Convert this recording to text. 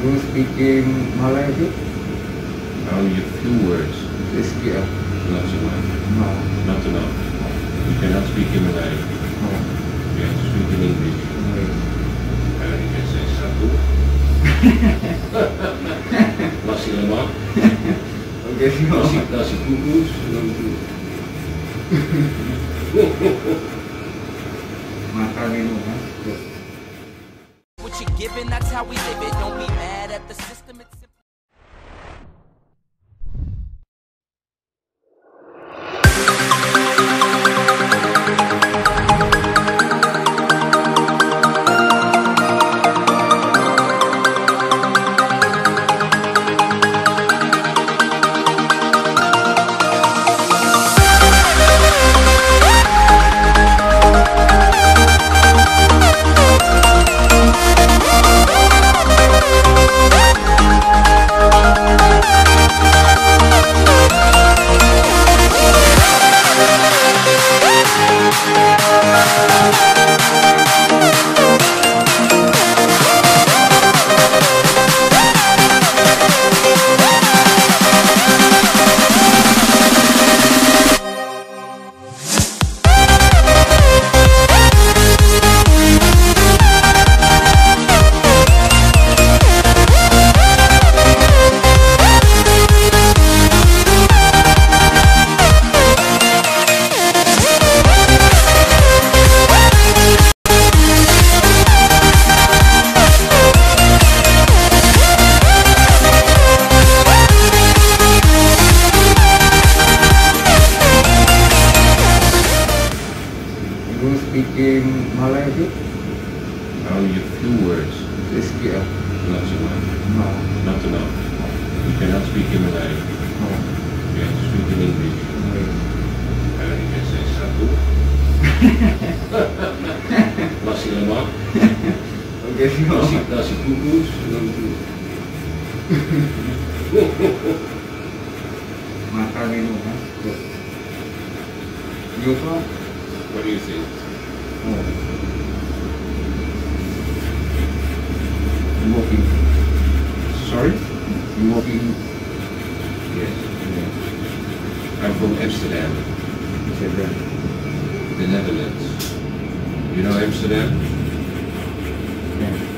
You speaking Malay a bit? Only a few words. SPF? Not enough. No. Not enough. You cannot speak in Malay. No. You have to speak in English. Okay. You can say satu. Nasi lemak. Okay, Nasi bungkus. Makan minum kan? What you giving, that's how we live it. Don't be mad at the system, it's simple. You speaking Malay a bit? Only a few words. SPF? Not enough. No. Not enough. You cannot speak in Malay. No. You have to speak in English. Okay. You can say satu. Nasi lemak. Okay, Nasi bungkus. Makan minum kan? You apa? What do you think? Oh. You working? Sorry? You working? Yes. Yeah. I'm from Amsterdam, Amsterdam. the Netherlands. You know Amsterdam? Yeah.